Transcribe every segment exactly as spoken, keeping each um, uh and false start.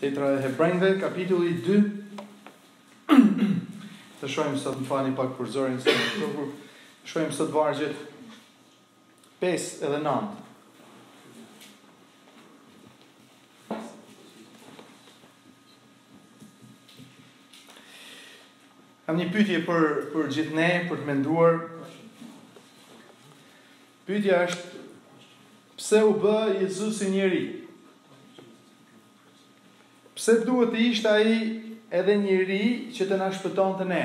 Letra e Hebrejve, kapitulli dy. Të shohim sot më falni pak për zërin se më shohur. Të shohim sot vargjet pesë edhe nëntë. Kam një pyetje për për gjithë ne, për të menduar. Pyetja është, pse u bë Jezusi njeri? Pse duhet të ishte ai edhe njeri që të na shpëtonte ne?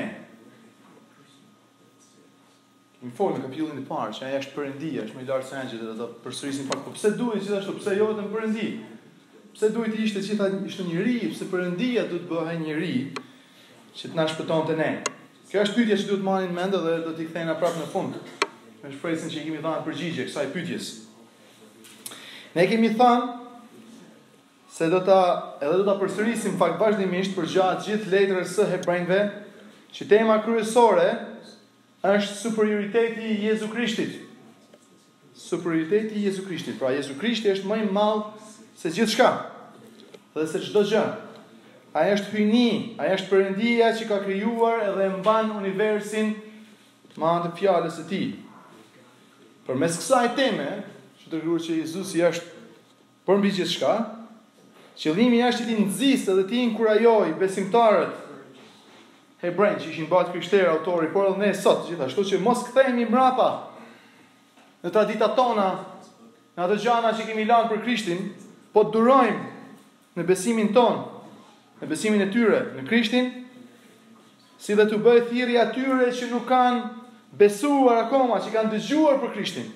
Kemi folur në kapitullin e parë që ai është Perëndia, është më i lartë se angjëllit, dhe do të përsërisim pak. Po pse duhet gjithashtu? Pse jo vetëm Perëndi? Pse duhet të ishte gjithë ishte njeri? Pse Perëndia duhet të bëhej njeri që të na shpëtonte ne? Kjo është pyetja që duhet marrin mend dhe do t'i kthejna prapë në fund. Me shpresën që i kemi dhënë përgjigje kësaj pyetjes. Ne kemi thënë se do ta edhe do ta përsërisim fakt vazhdimisht për gjatë gjithë letrës së Hebrejve, që tema kryesore është superioriteti i Jezu Krishtit. Superioriteti i Jezu Krishtit. Pra Jezu Krishti është më i madh se gjithçka dhe se çdo gjë. Ai është hyjni, ai është Perëndia që ka krijuar edhe mban universin me anë të fjalës së tij. Përmes kësaj teme, që tregon që Jezusi është përmbi gjithçka, qëllimi është që ti nxjisë dhe ti inkurajoj besimtarët hebrejë që ishin bashkë krishterë autori, por edhe ne sot gjithashtu që mos kthehemi mbrapa në traditat tona, në ato gjëra që kemi lënë për Krishtin, po durojmë në besimin ton, në besimin e tyre në Krishtin, si dhe të bëjë thirrje atyre që nuk kanë besuar akoma, që kanë dëgjuar për Krishtin.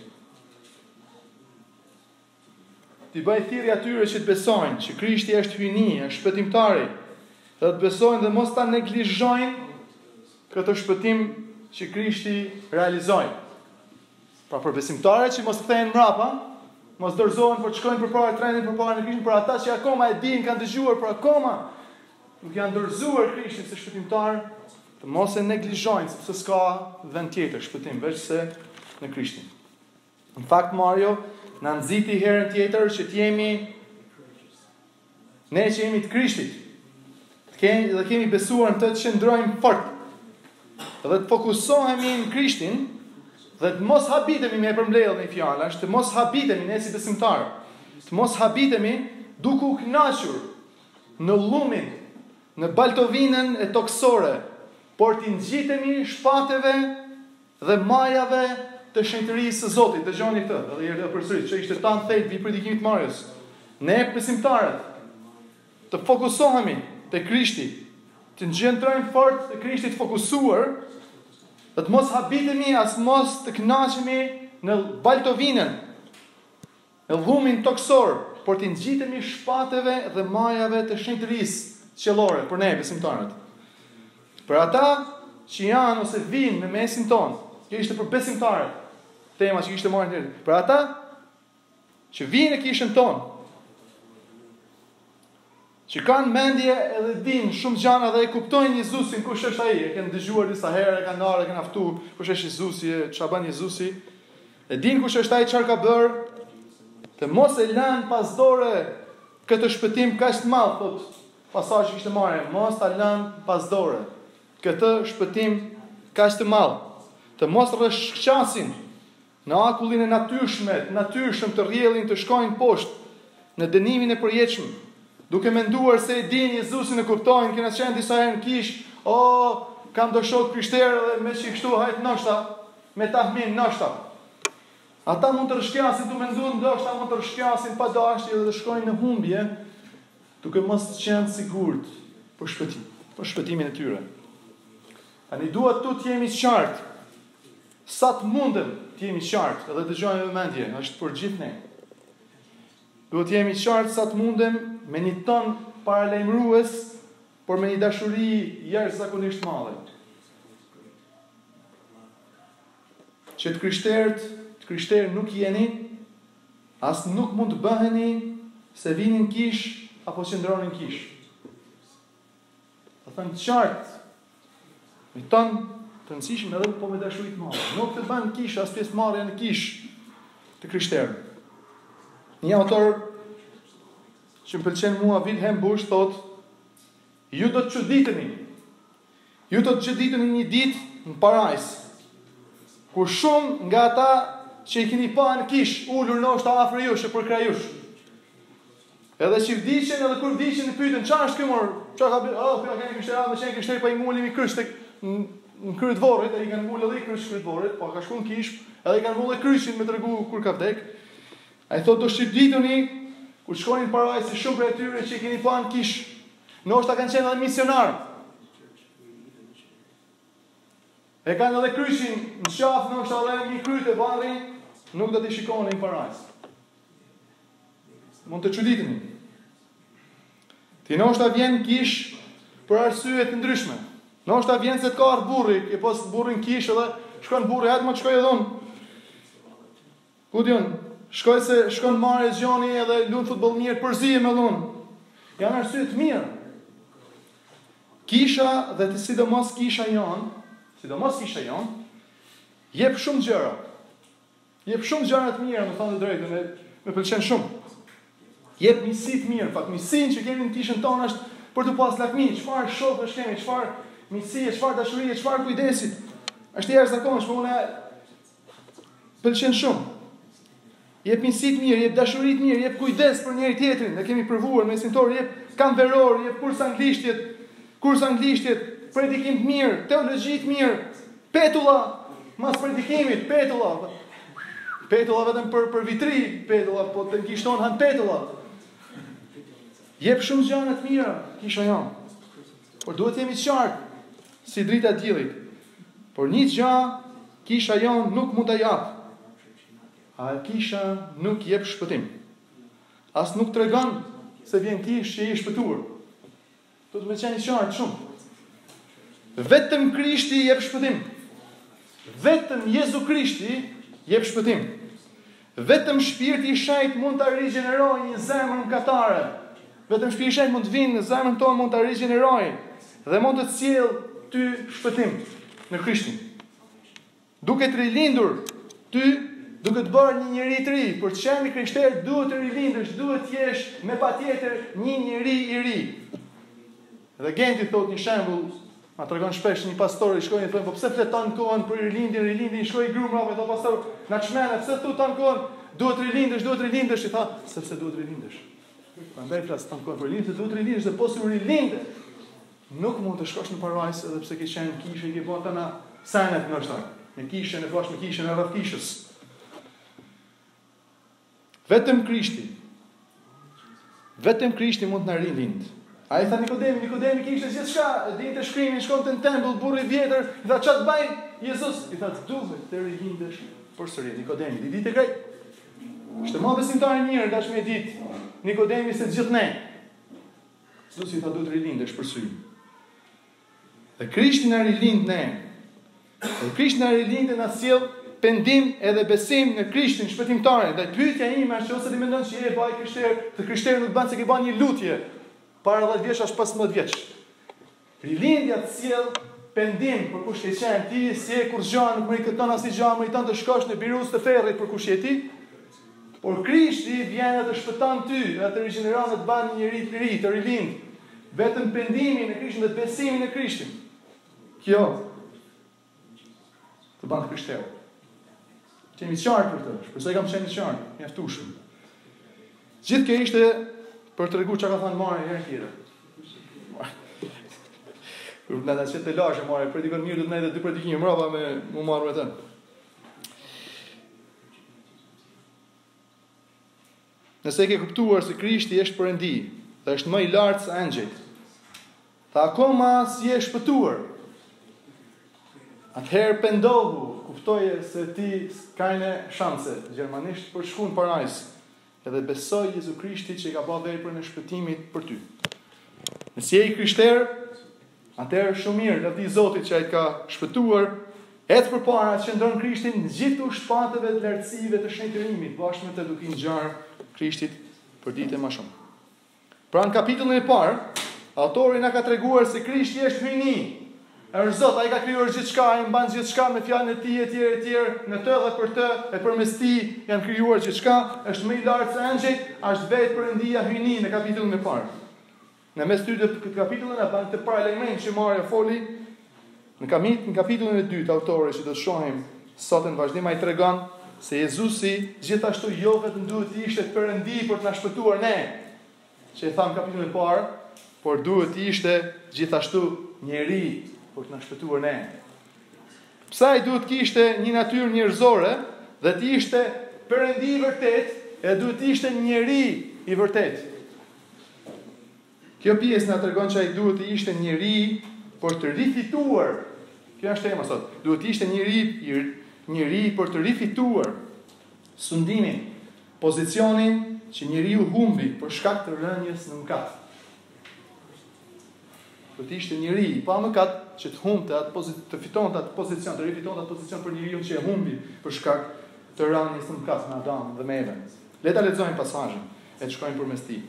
Ti bëj thirrje atyre që të besojnë që Krishti është hyjni, është shpëtimtari, dhe të besojnë dhe mos ta neglizhojnë këtë shpëtim që Krishti realizoi. Pra për besimtarët që mos kthehen mbrapa, mos dorëzohen por shkojnë përpara trendit përpara në Krishtin, për ata që akoma e dinë, kanë dëgjuar, por akoma nuk janë dorëzuar Krishtin si shpëtimtar, të mos e neglizhojnë, sepse s'ka vend tjetër shpëtim veç se në Krishtin. Në fakt Mario na nxiti herën tjetër që të jemi ne që jemi të Krishtit. Të kemi dhe kemi besuar në të të qëndrojmë fort. Dhe të fokusohemi në Krishtin dhe të mos habitemi me përmbledhjen e fjalash, të mos habitemi ne si besimtarë. Të mos habitemi duke u kënaqur në llumin, në baltovinën e toksore, por të ngjitemi shpateve dhe majave të shenjtërisë së Zotit. Dëgjoni këtë, edhe herë përsëri, që ishte tan thellë i predikimit të Marios. Ne besimtarët të fokusohemi te Krishti, të ngjendrojmë fort te Krishti të fokusuar, dhe të mos habitemi as mos të kënaqemi në baltovinën, në llumin toksor, por të ngjitemi shpateve dhe majave të shenjtërisë qiellore për ne besimtarët. Për ata që janë ose vinë në mesin ton, kjo ishte për besimtarët, tema që kishte marrë herë. Për ata që vinë në kishën ton, që kanë mendje edhe dinë shumë gjëra dhe e kuptojnë Jezusin kush është ai, e kanë dëgjuar disa herë, e kanë ndarë, e kanë aftuar kush është Jezusi, çfarë bën Jezusi, e dinë kush është ai, çfarë ka bërë, të mos e lënë pas dore këtë shpëtim kaq të madh, thot pasazhi që kishte marrë, mos ta lënë pas dore këtë shpëtim kaq të madh, të mos rreshqasin në akullin e natyrshme, natyrshëm të rrjellin të shkojnë poshtë në dënimin e përjetshëm, duke menduar se e dinë Jezusin e kuptojnë, kena qenë disa herë në kish, o, kam do shok krishterë dhe me që i kështu hajt nështa, me tahmin nështa. Ata mund të rrshqasin, të menduar ndoshta mund të rrshqasin pa dashje dhe të shkojnë në humbje, duke mos të qenë sigurt për shpëtim, për shpëtimin e tyre. Ani duhet tu të jemi qartë, sa të mundem të jemi qartë, edhe dëgjojmë me mendje, është për gjithë ne. Duhet të jemi qartë sa të mundem me një ton paralajmërues, por me një dashuri jashtëzakonisht madhe. Që të krishterët, të krishterë nuk jeni, as nuk mund të bëheni se vinin kish apo qëndronin kish. Do thënë qartë, me ton të nësishme edhe po me dashurit madhe. Nuk të banë kish, as pjesë marrja në kish të krishterë. Një autor që më pëlqen mua Wilhelm Busch thot, ju do të çuditeni. Ju do të çuditeni një ditë në parajs, ku shumë nga ata që i keni pa në kish, ulur ndoshta afër jush e për krah jush. Edhe që vdiqen, edhe kur vdiqen i pyeten çfarë është ky mor? Çfarë ka bërë? Oh, po keni kishte radhë, çeni kishte pa i ngulim i krysh tek në kryet vorrit, ai kanë ngulë edhe i krysh kryet vorrit, po ka shkuar në kish, edhe i kanë vullë kryshin me tregu kur ka vdek. Ai thotë do shqiptituni kur shkonin në parajs se shumë prej tyre që i keni pa në kish, ndoshta kanë qenë edhe misionar. E kanë edhe kryshin në shaf, ndoshta edhe një kryt e varri, nuk do t'i shikonin në parajs. Mund të çuditeni. Ti ndoshta vjen kish për arsye të ndryshme. Ndoshta vjen se të ka ardhur burri, e pas burrin kish edhe shkon burri, hajtë më të shkoj edhe unë. Ku diun, shkoj se shkon marrë zgjoni edhe lund futboll mirë, përzihem edhe unë. Janë arsye të mira. Kisha dhe të sidomos kisha jon, sidomos kisha jon, jep shumë gjëra. Jep shumë gjëra të mira, më thonë të drejtën, me, me pëlqen shumë. Jep misi të mirë, fakt misinë që kemi në kishën tonë është për të pas lakmi, çfarë shokësh kemi, çfarë misie, çfarë dashurie, çfarë kujdesi. Është jashtëzakonshme, unë pëlqen shumë. Jep misi të mirë, jep dashuri të mirë, jep kujdes për njëri tjetrin. Ne kemi provuar me sintor, jep kamveror, jep kurs anglishtjet, kurs anglishtjet, predikim të mirë, teologji të mirë, petulla, mas predikimit, petulla. Petulla vetëm për për vitri, petulla, po të kishton han petulla. Jep shumë gjëra të mira, kisha jon. Por duhet jemi të qartë si drita e diellit. Por një gjë kisha jon nuk mund ta jap. A kisha nuk jep shpëtim. As nuk tregon se vjen kish që i shpëtuar. Do të më qenë i qartë shumë. Vetëm Krishti jep shpëtim. Vetëm Jezu Krishti jep shpëtim. Vetëm Shpirti i Shenjtë mund ta rigjenerojë një zemër mëkatare. Vetëm Shpirti i Shenjtë mund të vinë në zemrën tonë, mund ta rigjenerojë dhe mund të sjellë ty shpëtim në Krishtin. Duke të rilindur, ty duke të bërë një njeri të ri, për të qenë krishter duhet të rilindësh, duhet të jesh me patjetër një njeri i ri. Dhe Genti thot një shembull, ma tregon shpesh një pastor i shkojnë thonë, po pse fleton kohën për rilindjen, rilindjen, shkoi grumra me thot pastor, na çmene, pse thu tan kohën, duhet të rilindësh, duhet të rilindësh, i tha, sepse duhet të rilindësh. Prandaj flas tan kohën për rilindje, duhet të rilindësh dhe posu rilinde. Nuk mund të shkosh në parajs edhe pse ke qenë kishë i ke bën tana sanet ndoshta. Në kishën e bash me kishën e rreth kishës. Vetëm Krishti. Vetëm Krishti mund të na rilind. Ai tha Nikodemi, Nikodemi kishte gjithçka, dinte shkrimin, shkonte në tempull, burri i vjetër, i tha çat baj Jezus, i tha duhet të rilindesh përsëri. Nikodemi, di ditë grej. Ishte më besimtar i mirë dashme e ditë. Nikodemi se gjithë ne. Jezusi tha duhet të rilindesh përsëri. Dhe Krishti na rilind ne. Dhe Krishti na rilind dhe na sjell pendim edhe besim në Krishtin shpëtimtar. Dhe pyetja ime është ose ti mendon se je vaj krishter, të krishterë nuk bën se ke bën një lutje para dhjetë vjeç as pesëmbëdhjetë vjeç. Rilindja të sjell pendim për kush ke qenë ti, si e kur zgjan, nuk më këton as i gjë, më i tan të shkosh në birus të ferrit për kush je ti. Por Krishti vjen dhe të shpëton ty, dhe të rigjeneron dhe të bën një njerëz të ri, të rilind. Vetëm pendimi në Krishtin dhe besimi në Krishtin. Kjo të bën krishterë. Qemi qartë për të, shpresoj kam qenë qartë, mjaftueshëm. Gjithë kjo ishte për të regu që ka thënë Mari herë tjetër. Kur në të qëtë të lashe, Mari, predikon mirë dhe të nejtë dhe dy predikime mrapa me mu marrë me tënë. Nëse ke kuptuar se Krishti është Perëndi dhe është më i lartë se angjëjt, tha akoma si je shpëtuar, atëherë pendohu, kuptoje se ti s'kajne shanse, gjermanisht për shku në parajs, edhe besoj Jezu Krishti që i ka ba veprën e shpëtimit për ty. Nëse je i krishter, atëherë shumë mirë, lavdi Zotit që ai ka shpëtuar, ecë përpara që ndron Krishtin në gjithë shpatëve të lartësive të shenjtërimit, bashkë me të duke i ngjarë Krishtit për ditë më shumë. Pra në kapitullin e parë, autori na ka treguar se Krishti është hyjni. Është Zot, ai ka krijuar gjithçka, ai mban gjithçka me fjalën e tij etj etj, në të dhe për të, e përmes tij janë krijuar gjithçka, është më i lartë se angjëjt, është vetë Perëndia hyni në kapitullin e parë. Në mes të këtë kapitullin e bën të paralajmërin që Maria foli, në kapit në kapitullin e dytë autori që do të shohim sot në vazhdim ai tregon se Jezusi gjithashtu jo vetëm duhet të ishte Perëndi për të na shpëtuar ne, që e tham kapitullin e parë, por duhet të ishte gjithashtu njeri për të na shpëtuar ne. Pse ai duhet të kishte një natyrë njerëzore dhe të ishte Perëndi i vërtet, e duhet të ishte njeri i vërtet. Kjo pjesë na tregon se ai duhet të ishte njeri për të rifituar. Kjo është tema sot. Duhet të ishte njeri, njeri për të rifituar sundimin, pozicionin që njeriu humbi për shkak të rënjes në mëkat. Do të ishte njeri pa mëkat që të humbte atë pozicion, të fitonte atë pozicion, të rifitonte atë pozicion për njeriu që e humbi për shkak të rënjes në mëkat me Adam dhe me Evën. Le ta lexojmë pasazhin e të shkojmë përmes tij.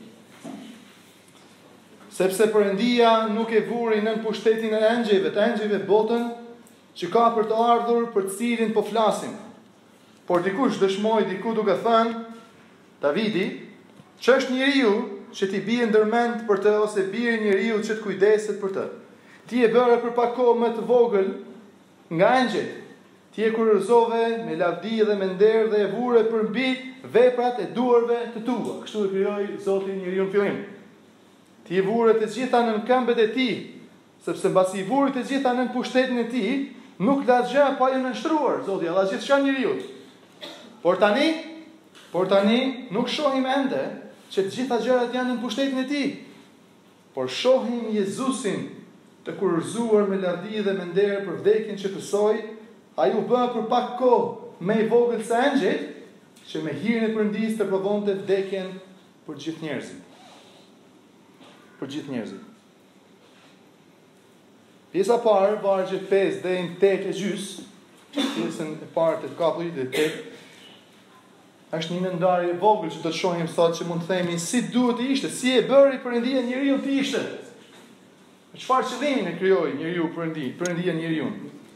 Sepse Perëndia nuk e vuri nën pushtetin e engjëjve, të engjëjve botën që ka për të ardhur, për të cilin po flasim. Por dikush dëshmoi diku duke thënë, Davidi, ç'është njeriu që ti bie ndërmend për të, ose bie njeriu që të kujdeset për të. Ti e bëre për pak kohë më të vogël nga engjëjt. Ti e kurorëzove me lavdi dhe me nder dhe e vure përmbi veprat e duarve të tua. Kështu e krijoi Zoti njeriu në fillim. Ti e vure të gjitha nën këmbët e tij, sepse mbasi i vuri të gjitha nën pushtetin e tij, nuk la gjë pa ju nënshtruar, Zoti, alla gjithçka njeriu. Por tani, por tani nuk shohim ende që të gjitha gjërat janë në pushtetin e tij. Por shohim Jezusin të kurorëzuar me lavdi dhe me nder për vdekjen që pësoi, ai u bë për pak kohë më i vogël se engjëjt, që me hirin e Perëndisë të provonte vdekjen për gjithë njerëzit. Për gjithë njerëzit. Pjesa e parë, vargjet pesë deri në tetë e gjys, pjesën e parë të kapitullit të tetë, është një ndarje e vogël që do të shohim sot, që mund të themi si duhet të ishte, si e bëri Perëndia njeriu të ishte. Me çfarë qëllimi e krijoi njeriu Perëndi, Perëndia njeriu.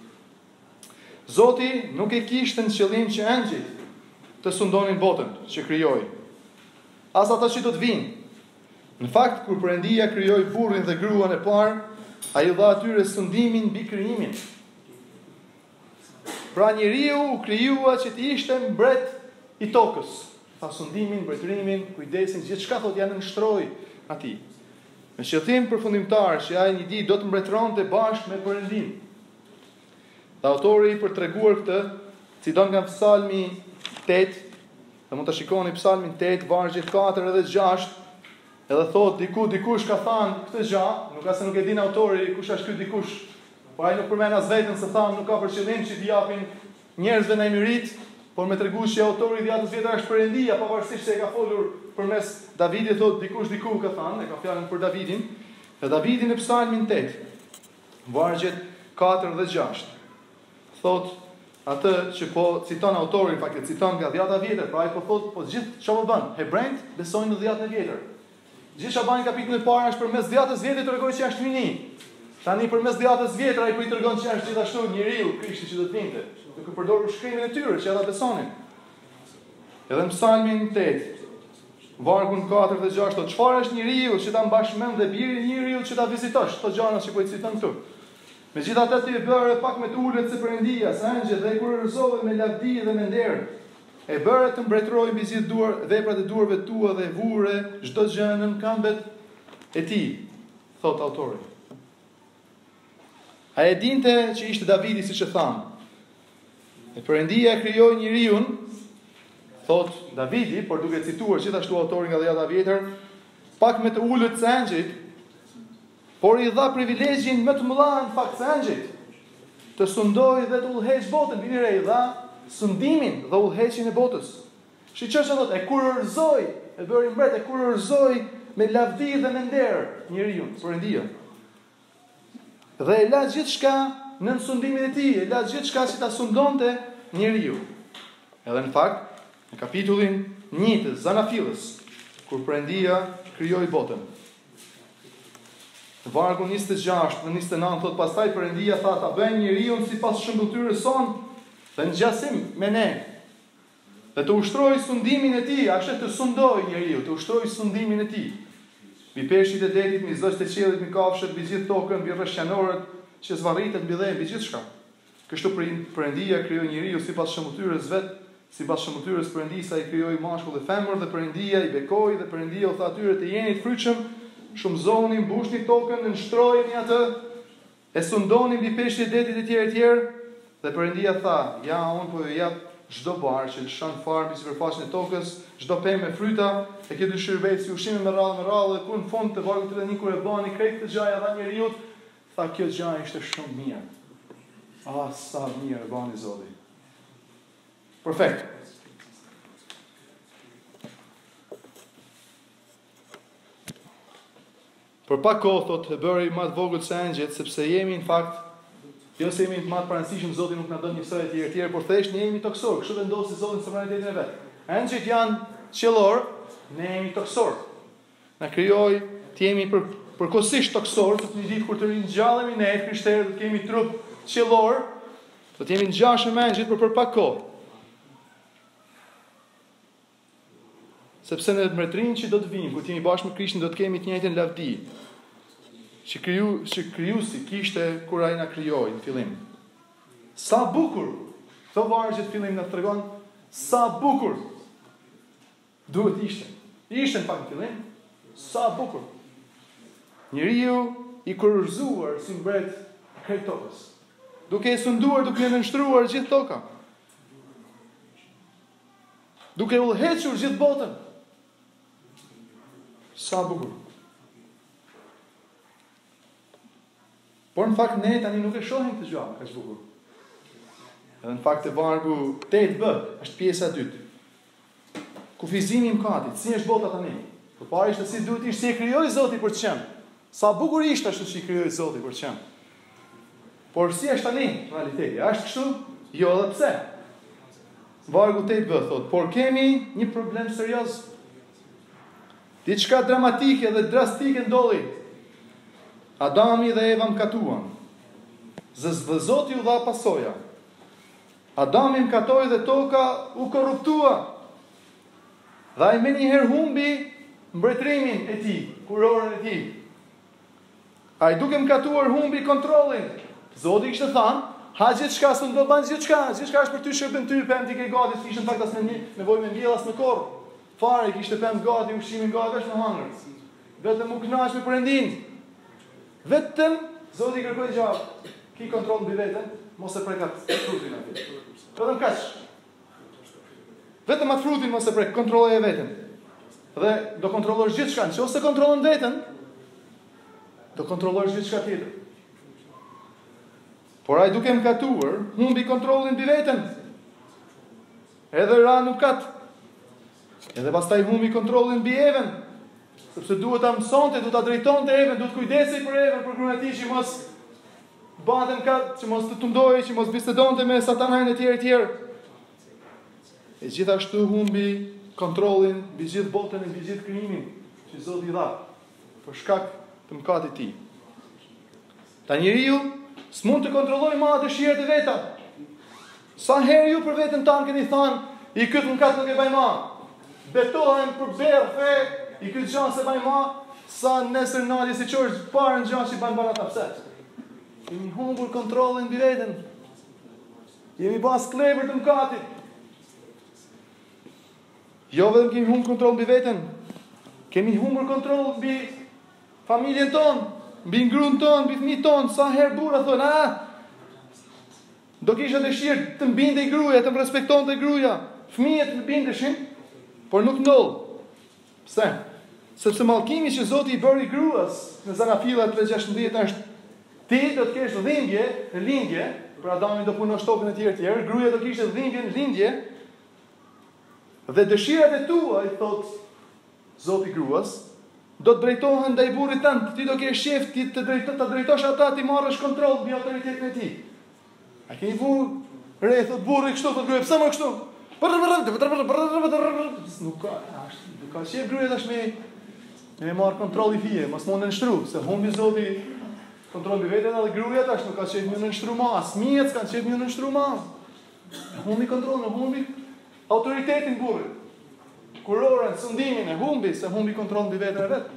Zoti nuk e kishte në qëllim që engjëjt të sundonin botën që krijoi, as ata që do të vinë. Në fakt, kur Perëndia krijoi burrin dhe gruan e parë, ai u dha atyre sundimin mbi krijimin. Pra njeriu u krijua që të ishte mbret i tokës. Tha sundimin, mbretërimin, kujdesin, gjithçka thot janë nështroi atij. Me qëllim përfundimtar që ai një ditë do të mbretëronte bashkë me Perëndin. Dhe autori për treguar këtë, citon nga Psalmi tetë, dhe mund ta shikoni Psalmin tetë, vargjet katër edhe gjashtë, edhe thot diku dikush ka thënë këtë gjë, nuk ka se nuk e din autori kush është ky dikush, por ai nuk përmend as veten se thanë nuk ka për qëllim që t'i japin njerëzve në emrit, por me tregu që autori i dhjetës vjetra është Perëndia, pavarësisht se e ka folur përmes Davidit, thot dikush diku ka thënë, e ka fjalën për Davidin, dhe Davidi në Psalmin tetë, vargjet katër dhe gjashtë, thot atë që po citon autori, në fakt e citon nga dhjata vjetër, pra ai po thot, po gjithë çfarë bën? Hebrejt besojnë në dhjetën e vjetër. Gjithë Shabani kapitullin e parë është përmes dhjetës vjetër tregoi që është hyni. Tani përmes dhjetës vjetër ai po i tregon që është gjithashtu njeriu, Krishti që do të vinte. Duke përdorur shkrimin e tyre që ata besonin. Edhe në Psalmin tetë, vargun katër dhe gjashtë, çfarë është njeriu që ta mbash mend dhe biri i njeriu që ta vizitosh, këto gjëra që po i citon këtu. Megjithatë ti e bëre pak me të ulët se Perëndia, se angjëjt dhe kurorëzove me lavdi dhe me nder. E bëre të mbretërojë mbi gjithë duar, veprat e duarve tua dhe e vure çdo gjë nën këmbët e tij, thot autori. A e dinte që ishte Davidi siç e tham. E Perëndia krijoi njeriu, thot Davidi, por duke cituar gjithashtu autorin nga dhjata vjetër, pak me të ulët se angjëjt, por i dha privilegjin më të mëdha në fakt se angjëjt, të sundojë dhe të udhëheqë botën, vini re, i dha sundimin dhe udhëheqjen e botës. Shiqosh ato e kurorëzoi, e bëri mbret, e kurorëzoi me lavdi dhe me nder njeriu, Perëndia. Dhe e la gjithçka nën sundimin e tij, e la gjithçka që ta sundonte njeriu. Edhe në fakt, në kapitullin një të Zanafillës, kur Perëndia krijoi botën. Vargu njëzet e gjashtë dhe njëzet e nëntë thot pastaj Perëndia tha ta bëjmë njeriu sipas shëmbulltyrës son, dhe ngjasim me ne. Dhe të ushtroi sundimin e tij, ashtu të sundoi njeriu, të ushtroi sundimin e tij. Mbi peshqit e detit, mbi zogjet e qiellit, mbi kafshët, mbi gjithë tokën, mbi rreshqanorët që zvarritet mbi dhe mbi gjithçka. Kështu Perëndia krijoi njeriu sipas shëmbulltyrës vet, sipas shëmbulltyrës Perëndisa i krijoi mashkull dhe femër dhe Perëndia i bekoi dhe Perëndia u tha atyre të jeni të frytshëm, shumëzoni, mbushni tokën, nënshtrojeni atë, e sundoni mbi peshqit e detit e tjerë e tjerë, dhe Perëndia tha, ja unë po ju jap çdo barë që lëshon fare mbi sipërfaqen e tokës, çdo pemë me fryta, e ke dëshirë vetë si ushqime me radhë me radhë, dhe kur në fund të vargut të një kur e bani krejt të gjaja dha njeriu, tha kjo gjë ishte shumë mirë. Ah, sa mirë e bani Zoti. Perfekt. Për pak kohë thot e bëri më të vogël se angjëjt, sepse jemi në fakt jo se jemi të më të parancishëm, Zoti nuk na don njësoj etj etj, por thjesht ne jemi toksor. Kështu vendosi Zoti në sovranitetin e vet. Angjëjt janë qiellor, ne jemi toksor. Na krijoi të jemi për përkohësisht toksor, sepse një ditë kur të ringjallemi ne krishterë do të kemi trup qiellor, do të jemi ngjashëm me angjëjt për për pak kohë. Sepse në mbretërinë që do të vijmë, kur të jemi bashkë me Krishtin, do të kemi të njëjtën lavdi që kriju, që krijuesi kishte kur ai na krijoi në fillim. Sa bukur! Këto vargje të fillim na tregon sa bukur duhet ishte. Ishte në pak në fillim, sa bukur. Njeriu i kurorzuar si mbret krejt tokës, duke e sunduar, duke e nënshtruar gjithë toka, duke udhëhequr gjithë botën. Sa bukur. Por në fakt ne tani nuk e shohim këtë gjë kaq bukur. Edhe në fakt e vargu tetë B është pjesa e dytë. Kufizimi i mkatit, si është bota tani? Përpara ishte si duhet ishte si e krijoi Zoti për të qenë. Sa bukur ishte ashtu si krijoi Zoti për të qenë. Por si është tani në realiteti? Është kështu? Jo, edhe pse? Vargu tetë B thot, por kemi një problem serioz. Diçka dramatike dhe drastike ndodhi. Adami dhe Eva mkatuan. Dhe Zoti u dha pasoja. Adami mkatoi dhe toka u korruptua. Dhe ai më njëherë humbi mbretërimin e tij, kurorën e tij. Ai duke mkatuar humbi kontrollin. Zoti kishte thënë, ha gjithçka s'u do bën gjithçka, gjithçka është për ty shërbim ty, pemë ti ke gati, s'kishte fakt as në nevojë me mbjell as me korr. Fare kishte pemë gati, ushqimin gati është në hangër. Vetëm u kënaq me Perëndin. Vetëm Zoti kërkoi gjallë. Ki kontroll mbi veten, mos e prek atë frutin aty. Vetëm kaq. Vetëm atë frutin mos e prek, kontrolloje veten. Dhe do kontrollosh gjithçka, nëse kontrollon veten, do kontrollosh gjithçka tjetër. Por ai duke mkatuar, humbi kontrollin mbi veten. Edhe ra nuk kat. Edhe pastaj humbi kontrollin mbi Evën. Sepse duhet ta mësonte, duhet ta drejtonte Evën, duhet kujdesej për Evën, për gruan e tij që mos bante në kat, që mos të tundojë, që mos bisedonte me satanajnë e tjerë e tjerë. E gjithashtu humbi kontrollin mbi gjithë botën e mbi gjithë krijimin që Zoti i dha për shkak të mëkatit të tij. Ta njeriu s'mund të kontrollojë më dëshirat e veta. Sa herë ju për veten tanë keni thënë, i këtë mëkat nuk e bëj më. Betohen për berë fe, i këtë gjanë se bëj më, sa nesër nadi si qërë parë në gjanë që i bëjnë barat apse. Jemi humbur kontrollin mbi veten. Jemi bas klevër të mëkatit. Jo vetëm kemi humbur kontroll mbi veten, kemi humbur kontroll mbi familjen tonë, mbi ngruën tonë, mbi fëmijët tonë. Sa herë burra thonë, "Ah, do kisha dëshirë të mbindej gruaja, të më respektonte gruaja." Fëmijët të bindeshin, por nuk ndodh. Pse? Sepse mallkimi që Zoti i bëri gruas në Zanafilla tre gjashtëdhjetë është ti do të kesh dhimbje në lindje, për Adamin do punosh tokën e tjerë të tjerë, gruaja do kishte dhimbje në lindje. Dhe dëshirat e tua, i thot Zoti gruas, do të drejtohen ndaj burrit tënd, ti do kesh shef, ti të drejtosh, të drejtosh ata, ti marrësh kontroll mbi autoritetin e tij. A keni vu re thot burri kështu, thot gruaja, pse më kështu? Nuk ka, nuk ka shef gruaja tashmë. Me marr kontroll i fije, mos mund të nështru, se humbi Zoti kontroll mbi veten edhe gruaja tash nuk ka qenë më nështru më, as fëmijët kanë qenë më nështru më. Humbi kontroll, në humbi autoritetin burrit. Kurorën, sundimin e humbi, se humbi kontroll mbi veten e vet.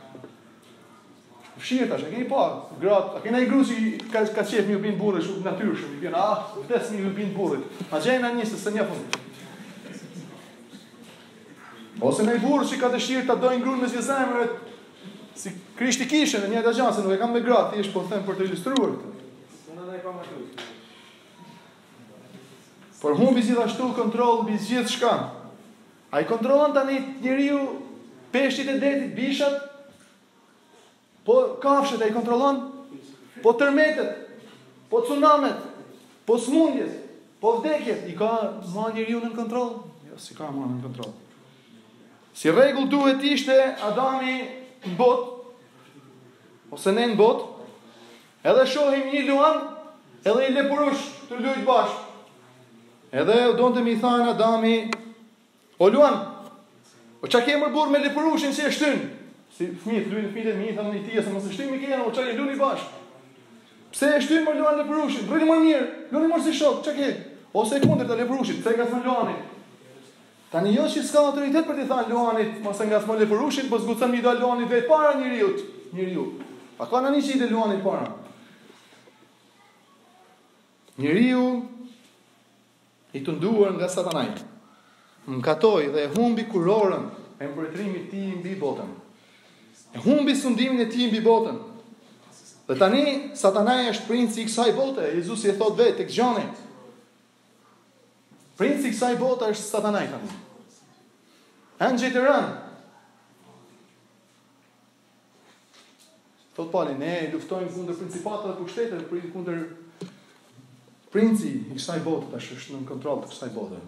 Fshirë tash, e keni pa, gratë, a kena i gru që ka, ka qef mi u pinë burrit shumë natyrshëm, i bjena, ah, vdes mi u pinë burrit. A gjena njësë, se një fund. Ose në i burë që ka dëshirë të dojnë grunë me zje zemre, si Krishti kishën, e një të gjanë, se nuk e kam me gratë, thjesht po them për të ilustruar. Por humbi gjithashtu kontroll mbi gjithë shka. A i kontrolon tani njeriu peshqit e detit, bishat, po kafshët e i kontrolon, po tërmetet, po tsunamet, po smundjes, po vdekjet, i ka ma njeriu në kontroll? Jo, si ka ma në kontroll. Si rregull duhet ishte Adami në botë, ose ne në botë, edhe shohim një luan, edhe i lepurush të lujt bashkë. Edhe do të mi thanë Adami, o luan, o qa kemër burë me lepurushin si e shtynë? Si fëmijët, lujnë fëmijët e mi, thamë një tia, se mos e shtynë mi kena, o qa e luni bashkë. Pse e shtynë më luan lepurushin? Rrëni më mirë, luni më si shokë, qa ke? Ose e kundër të lepurushin, pse ka të më luanit? Tani jo që s'ka autoritet për t'i thanë luanit, mos e nga s'mo lepurushin, po zgucën mi do luanit vetë para njëriut, njëriu. Pa ka në një që i dhe luanit para. Njëriu i të nduar nga satanaj, më katoj dhe e humbi kurorën e mbretërimit ti mbi botën. E humbi sundimin e ti mbi botën. Dhe tani, satanaj është princi i kësaj bote, Jezusi e thot vetë, tek Gjoni. Princi i kësaj bote është satanaj tani. Angjëjt e rënë. Thot pali, ne luftojmë kundër principatet dhe pushtetet, kundër princi i kësaj bote, tash është në kontroll të kësaj bote.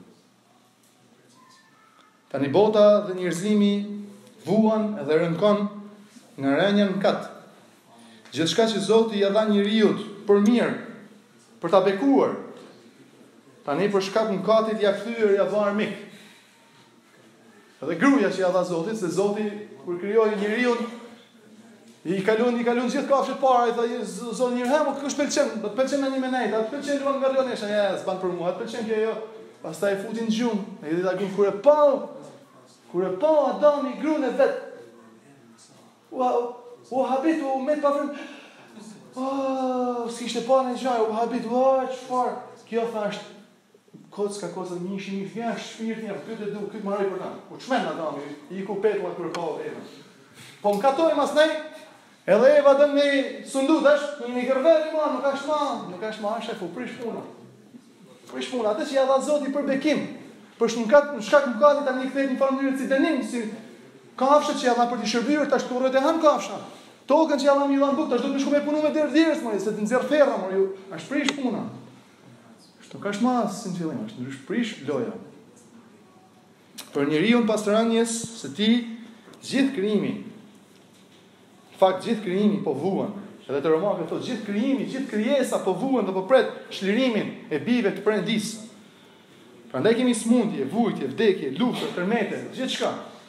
Tani bota dhe njerëzimi vuan edhe rënkon nga rënja në kat. Gjithçka që Zoti ia dha njeriu për mirë, për ta bekuar, tani për shkak të mëkatit ja kthyer ja bën armik. Edhe gruaja që ja dha Zoti, se Zoti kur krijoi njeriu i kalon i kalon gjithë kafshët para, i tha Zoti një herë, kush pëlqen? Do të pëlqen një menej, do të pëlqen luan nga leonesha, ja, s'ban për mua, të pëlqen kjo jo. Pastaj futin gjumë, e i tha kur e pa, kur e pa Adami gruën e vet. Wow, u habitu me pa frim. Oh, s'kishte pa në gjaj, u habitu, oh, çfarë? Kjo thasht kocka kocka një shi një fjash shpirt një pyet e du këtë marrë për ta. U çmen Adami, i ku petlla kur ka Eva. Po mkatoi mas nej. Edhe Eva dëm me sundu dash, një gërveri ma, nuk ka shma, nuk ka shma, shef, u prish puna. Prish puna, atë që ja dha Zoti për bekim. Për shkak në shkak mëkatit tani kthehet në formën si dënim, si kafshët që ja dha për të shërbyer, tash turret e han kafsha. Tokën që ja dha Milan Buk, tash do të shkojmë me punu me deri deri, më se të nxjerr ferra, më ju, as prish puna. Shto ka shma si në fillim, është ndrysh prish loja. Për njeriu pas rënjes së tij, gjithë krijimi, në fakt gjithë krijimi po vuan. Edhe te Romakët thotë gjithë krijimi, gjithë krijesa po vuan dhe po pret shlirimin e bijve të Perëndis. Prandaj kemi smundje, vujtje, vdekje, luftë, tërmete, gjithçka.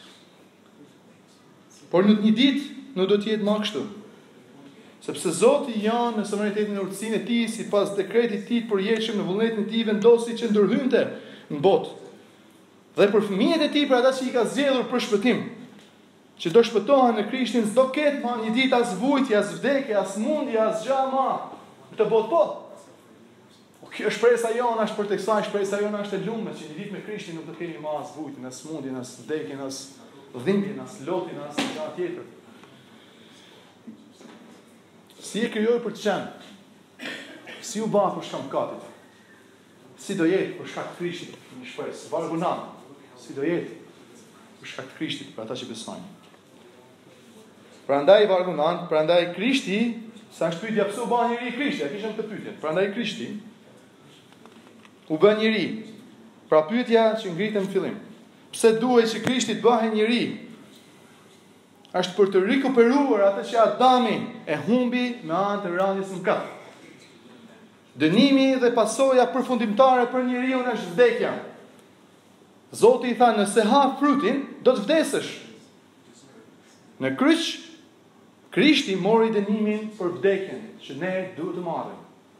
Por në një ditë nuk do të jetë më kështu. Sepse Zoti janë në sovranitetin e urtësinë e Tij, sipas dekretit të Tij të përjetshëm në vullnetin e Tij vendosi që ndërhynte në botë. Dhe për fëmijët e Tij, për ata që i ka zgjedhur për shpëtim, që do shpëtohen në Krishtin, s'do ketë më një ditë as vujtje, as vdekje, as smundje, as gjë më të botë po. O kjo shpresa jonë është për të kësaj, shpresa jonë është e lumtur që një ditë me Krishtin nuk do të kemi më as vujtje, as smundje, as vdekje, as dhimbje, as lotje, as gjë tjetër. Si e krijoi për të qenë? Si u bë për shkak të mëkatit? Si do jetë për shkak të Krishtit? Një shpresë, vargu nam. Si do jetë për shkak të Krishtit për ata që besojnë? Prandaj vargu nam, prandaj Krishti, sa është pyetja pse u bë njëri i Krishtit? A kishim këtë pyetje? Prandaj Krishti u bë njëri. Pra pyetja që ngritem në fillim. Pse duhej që Krishti të bëhej njëri? Është për të rikuperuar atë që Adami e humbi me anë të rënjes në mëkat. Dënimi dhe pasoja përfundimtare për njeriu është vdekja. Zoti i tha, nëse ha frutin, do të vdesësh. Në kryq, Krishti mori dënimin për vdekjen që ne duhet të marrim.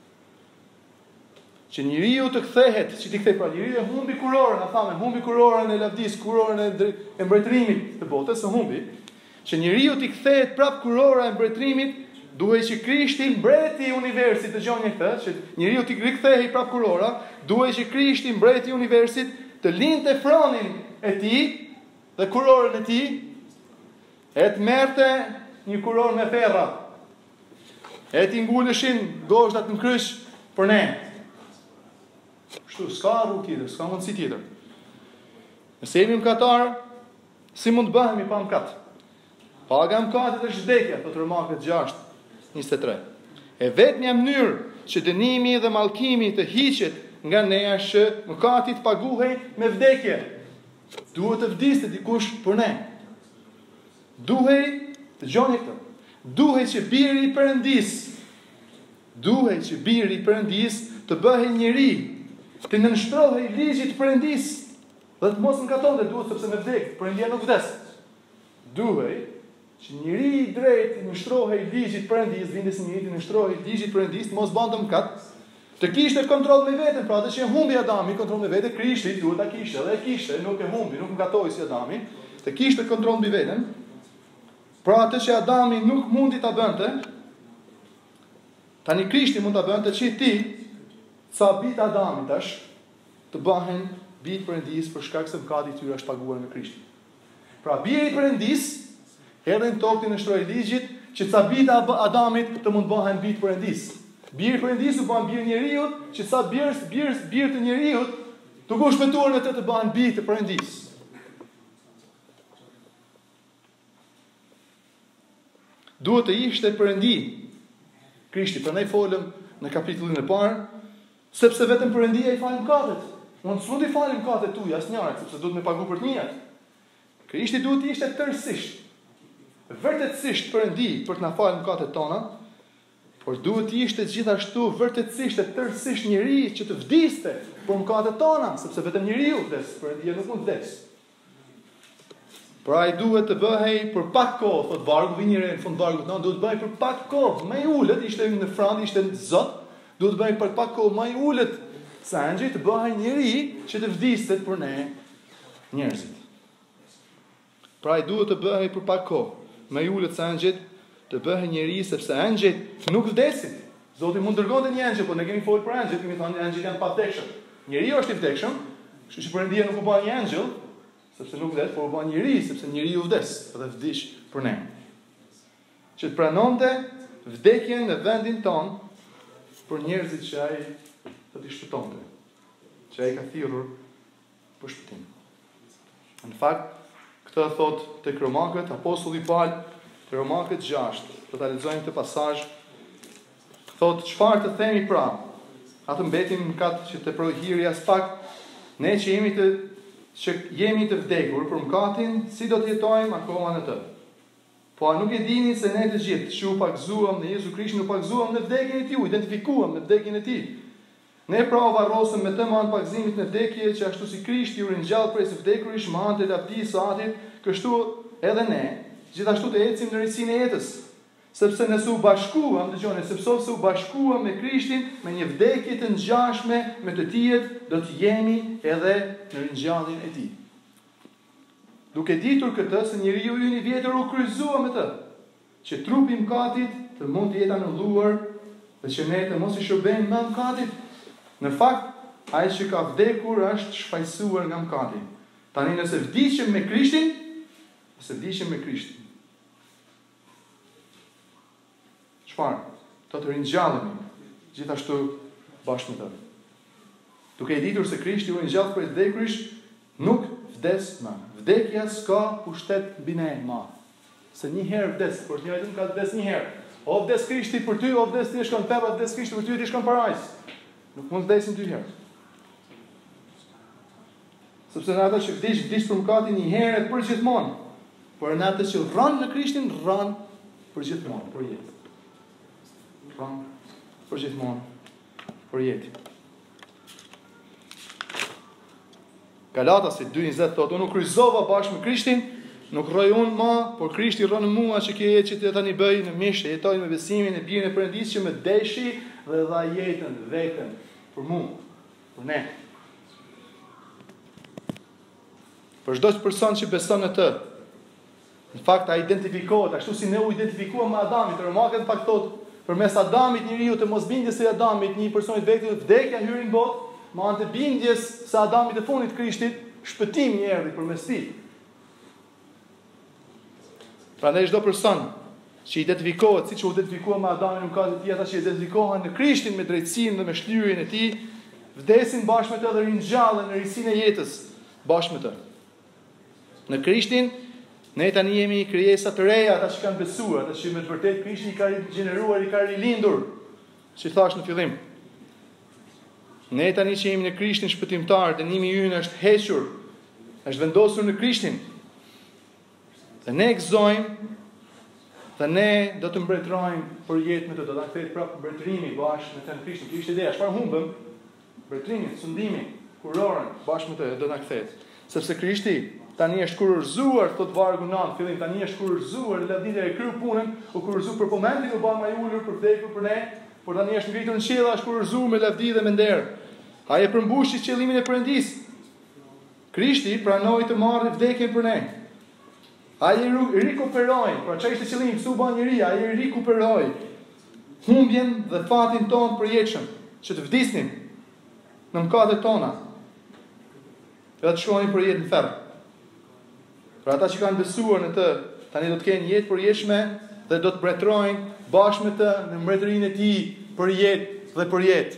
Që njeriu të kthehet, që ti kthej pra njeriu e humbi kurorën, a thamë, humbi kurorën e lavdis, kurorën e, e mbretërimit të botës, e humbi. Që njeriu të kthehet prap kurora e mbretërimit, duhet që Krishti mbreti i universit, dëgjoni këtë, që njeriu të rikthehej prap kurora, duhet që Krishti mbreti i universit të linte fronin e tij dhe kurorën e tij, e të merrte një kurorë me ferra, e të nguleshin gozhdat në kryq për ne. Kështu, s'ka rrugë tjetër, s'ka mundësi tjetër. Nëse jemi mëkatar, si mund të bëhemi pa mëkat? Paga e mëkatit është vdekja, thotë Romakët gjashtë njëzet e tre. E vetmja mënyrë që dënimi dhe mallkimi të hiqet nga ne është që mëkati të paguhej me vdekje. Duhet të vdiste dikush për ne. Duhej, dëgjoni këtë. Duhej që biri i Perëndis, duhej që biri i Perëndis të bëhej njeri, të nënshtrohej ligjit të Perëndis, dhe të mos mëkatonte, duhet sepse me vdekje Perëndia nuk vdes. Duhej që njeri i drejtë të nënshtrohej ligjit të Perëndis, vinde si njeri të nënshtrohej ligjit të Perëndis, të mos bante mëkat, të kishte kontroll me veten, pra atë që e humbi Adami, kontroll me veten, Krishti duhet ta kishte, dhe e kishte, nuk e humbi, nuk mëkatoi si Adami, të kishte kontroll mbi veten. Pra atë që Adami nuk mundi ta bënte, tani Krishti mund ta bënte, që ti sa bit Adamit tash të bëhen bit Perëndis për shkak se mëkati i tyre është paguar me Krishtin. Pra biri i Perëndis edhe në tokë në shtroi ligjit që sa bit Adamit të mund bëhen bit Perëndis. Biri i Perëndis u bën bir njeriu që sa birës birës bir të njeriu të ku shpëtuar në të të bëhen bit të Perëndis. Duhet të ishte Perëndi Krishti, prandaj folëm në kapitullin e parë, sepse vetëm Perëndia i fal mëkatet. Unë s'mund i falim mëkatet tuaja asnjëra, sepse duhet me pagu për të mijat. Krishti duhet të ishte tërësisht, vërtetësisht Perëndi për të na falë mëkatet tona, por duhet të ishte gjithashtu vërtetësisht e tërësisht njeri që të vdiste për mëkatet tona, sepse vetëm njeriu vdes, Perëndia nuk mund vdes. Pra ai duhet të bëhej për pak kohë, thot vargu, vini re në fund vargut, no, duhet të bëhej për pak kohë, më i ulët, ishte në Frant, ishte në Zot, duhet të bëhej për pak kohë më i ulët se angjëj të bëhej njeri që të vdiste për ne njerëzit. Pra ai duhet të bëhej për pak kohë, më i ulët se angjëjt të bëhej njeri sepse angjëjt nuk vdesin. Zoti mund dërgonte një angjël, por ne kemi folur për angjëjt, kemi thënë angjëjt janë pa vdekshëm. Njeriu është i vdekshëm, kështu që Perëndia nuk u bën një angjël, sepse nuk vdes, por u bën njeri, sepse njeriu vdes dhe vdiq për ne. Që të pranonte vdekjen në vendin ton për njerëzit që ai do t'i shpëtonte, që ai ka thirrur për shpëtim. Në fakt, këtë thot tek Romakët, apostulli Paul, te Romakët gjashtë, do ta lexojmë këtë pasazh. Thot, çfarë të themi pra? Atë mbetim mëkat që të prohiri as pak, ne që jemi të që jemi të vdekur për mëkatin, si do të jetojmë akoma në të. Po a nuk e dini se ne të gjithë që u pagzuam në Jezu Krisht, u pagzuam në vdekjen e tij, u identifikuam në vdekjen e tij. Ne pra u varrosëm me të me anë pagëzimit në vdekje, që ashtu si Krishti u ringjall prej së vdekurish me anë të lavdisë së Atit, kështu edhe ne, gjithashtu të ecim në rritësinë e jetës. Sepse nëse u bashkuam, dëgjoni, sepse se u bashkuam me Krishtin me një vdekje të ngjashme me të tjerët, do të jemi edhe në ringjalljen e tij. Duke ditur këtë, se njeriu ynë i vjetër u kryqëzua me të, që trupi i mëkatit të mund të jetë anulluar dhe që ne të mos i shërbejmë më mëkatit. Në fakt, ai që ka vdekur është shfaqsuar nga mëkati. Tani nëse vdiqem me Krishtin, nëse vdiqem me Krishtin, çfarë? Do të ringjallemi gjithashtu bashkë me të. Duke i ditur se Krishti u ringjall prej vdekurish, nuk vdes më. Vdekja s'ka pushtet mbi ne më. Se një herë vdes, por një vetëm ka vdes një herë. O vdes Krishti për ty, o vdes ti e shkon pepë, vdes Krishti për ty ti shkon parajs. Nuk mund vdesin dy herë. Sepse në ata që vdiq, vdiq për mëkatin një herë e për gjithmonë. Por në ata që rran në Krishtin, rran për gjithmonë, për jetë. Rran për gjithmonë, për jetë. Galatasit dy njëzet thotë, unë u kryqëzova bashkë me Krishtin Nuk rroj unë ma, por Krishti rronë mua që ke jetë që të tani bëj në mishë, jetoj me besimin e birën e Perëndisë që më deshi dhe dha jetën, veten për mua, për ne. Për çdo person që beson në të, në fakt ai identifikohet ashtu si ne u identifikuam me Adamin, të Romakët në fakt thotë, përmes Adamit njeriu të mosbindjes së Adamit, një personi të vdekur, vdekja hyri në botë, me anë të bindjes së Adamit të fundit Krishtit, shpëtimi erdhi përmes tij. Prandaj çdo person që identifikohet siç u identifikua me Adamin në mëkatin e tij, ata që identifikohen në Krishtin me drejtsinë dhe me shlyrjen e tij, vdesin bashkë me të dhe ringjallen në risinë e jetës bashkë me të. Në Krishtin ne tani jemi krijesa të reja, ata që kanë besuar, ata që me të vërtetë Krishti i ka rigjeneruar, i ka rilindur, si thash në fillim. Ne tani që jemi në Krishtin shpëtimtar, dënimi ynë është hequr, është vendosur në Krishtin. Dhe ne gëzojmë, dhe ne do të mbretërojmë për jetë me të, do të kthehet prapë mbretërimi bashkë me të në Krishtin. Kjo ishte ideja, çfarë humbëm? Mbretërimin, sundimin, kurorën bashkë me të do ta kthehet. Sepse Krishti tani është kurorzuar, thot vargu nëntë, fillim tani është kurorzuar, lavdita e kryu punën, u kurorzu për momentin u bë më i ulur për vdekur për ne, por tani është ngritur në qiell, është kurorzuar me lavdi dhe me nder. Ai e përmbushi qëllimin e Perëndisë. Krishti pranoi të marrë vdekjen për ne. Ai i rikuperoi, pra çfarë ishte qëllimi, pse u bën njeri, ai i rikuperoi humbjen dhe fatin tonë për jetshëm, që të vdisnim në mëkatet tona. Edhe të shkonin për jetë në ferr. Pra ata që kanë besuar në të, tani do të kenë jetë përjetshme dhe do të mbretërojnë bashkë me të në mbretërinë e tij për jetë dhe për jetë.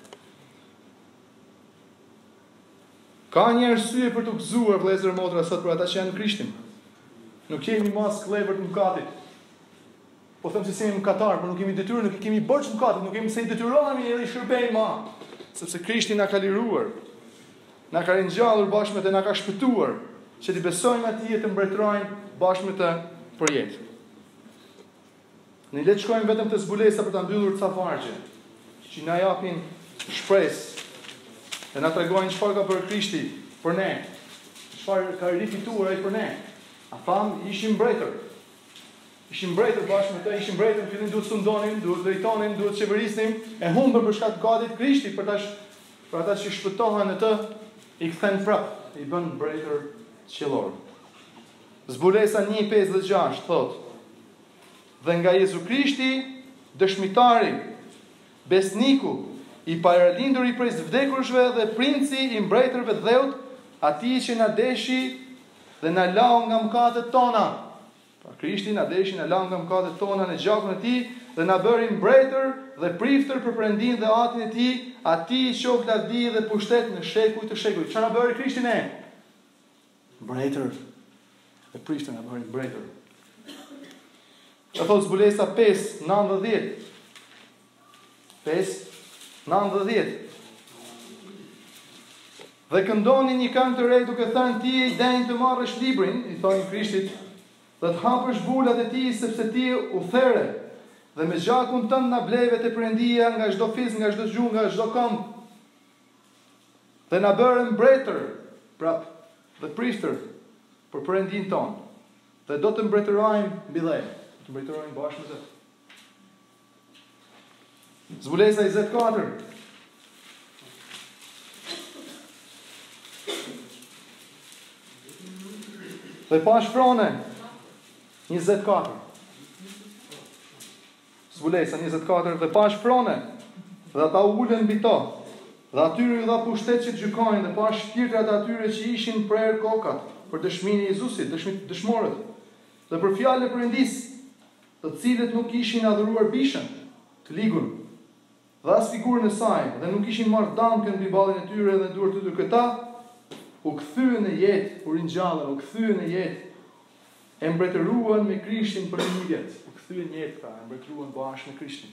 Ka një arsye për të gëzuar vëllezër e motra sot për ata që janë në Krishtin. Nuk kemi mas klevër të mëkatit. Po them se jemi mëkatar, por nuk kemi detyrë, nuk kemi borxh mëkatit, nuk kemi se i detyrohemi edhe i shërbejmë ma. Sepse Krishti na ka liruar, na ka ringjallur bashkë me të, na ka shpëtuar, që të besojmë atij e të mbretërojmë bashkë me të për jetë. Ne le të shkojmë vetëm te zbulesa për ta mbyllur ca vargje, që na japin shpresë, dhe na tregojnë çfarë ka bërë Krishti për ne, çfarë ka rifituar ai për ne. A tham, ishim mbretër. Ishim mbretër bashkë me të, ishim mbretër, në fillim duhet sundonin, duhet drejtonin, duhet qeverisnim, e humbën për shkak të gatit Krishti, për tash, për ata që shpëtohen në të, i kthen prap, i bën mbretër qiellor. Zbulesa një pesë dhe gjashtë thot: dhe nga Jezu Krishti, dëshmitari, besniku, i paralindur i prej të vdekurshve dhe princi i mbretërve dheut, atij që na deshi dhe na lau nga mëkatet tona. Pra Krishti na deshi, na lau nga mëkatet tona në gjakun e tij dhe na bëri mbretër dhe priftër për Perëndin dhe atin e tij, atij qof lavdi dhe pushtet në shekuj të shekujt. Çfarë na bëri Krishti ne? Mbretër dhe priftër na bëri mbretër. Ka thos zbulesa pesë nëntëdhjetë. pesë nëntëdhjetë. Dhe këndoni një këngë të re duke thënë ti je i denjë të marrësh librin, i thonë Krishtit, dhe të hapësh bulat e tij sepse ti je uthere, dhe me gjakun tënd na bleve te Perëndia nga çdo fiz, nga çdo gjuhë, nga çdo këmbë. Dhe na bëre mbretër, prap, dhe priftër për Perëndin ton. Dhe do të mbretërojmë mbi dhe, të mbretërojmë bashkë me të. Zbulesa njëzet e katër. Dhe pa shprone, njëzet e katër. Zbulesa njëzet e katër, dhe pa shprone, dhe ata ulen mbi to, dhe atyre i dha pushtet që të gjykojnë, dhe pa shpirtrat atyre që ishin prerë kokat, për dëshminë e Jezusit, dëshmorët, dhe për fjalën e Perëndisë, të cilët nuk ishin adhuruar bishën, të ligun, dhe as figurën e saj, dhe nuk ishin marrë damkën mbi ballin e tyre dhe duart të tyre. Këta u kthyen në jetë, u ringjallën, u kthyen në jetë, e mbretëruan me Krishtin për një vit. U kthyen në jetë, pra, e mbretëruan bashkë me Krishtin.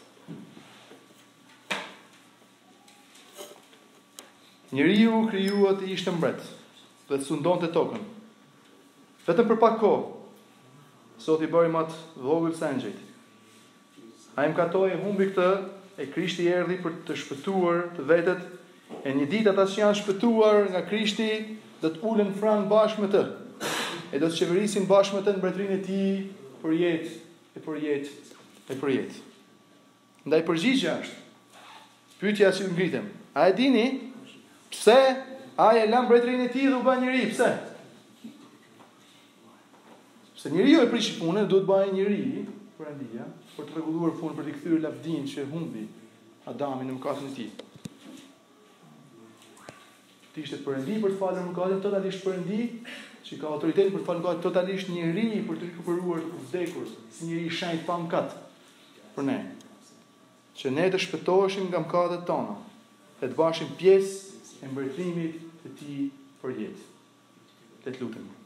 Njeriu krijuar të ishte mbret, dhe të sundonte tokën. Vetëm për pak kohë, sot i bëri më të vogël se engjëjt. Ai mkatoi e humbi këtë, e Krishti erdhi për të shpëtuar të vetët, e një ditë ata që janë shpëtuar nga Krishti do të ulen fran bashkë me të. e do të qeverisin bashkë me të në mbretërinë e tij për jetë, e për jetë, e për jetë. Ndaj përgjigja është, pyetja që ngritem, a e dini pse ai e la mbretërinë e tij dhe u bë njeri? Pse? Se njeriu e prish punën, duhet bëjë njeri, Perëndia, për të rregulluar punën, për të kthyer lavdin që humbi Adami në mëkatin e tij. Ti ishte Perëndi për të falur mëkatin, totalisht Perëndi, që ka autoritetin për të falur mëkatin, totalisht njeri për të rikuperuar të vdekur, si njeri i shenjtë pa mëkat për ne. Që ne të shpëtoheshim nga mëkatet tona, dhe të bashim pjesë e mbretërimit të tij për jetë. Le të lutem.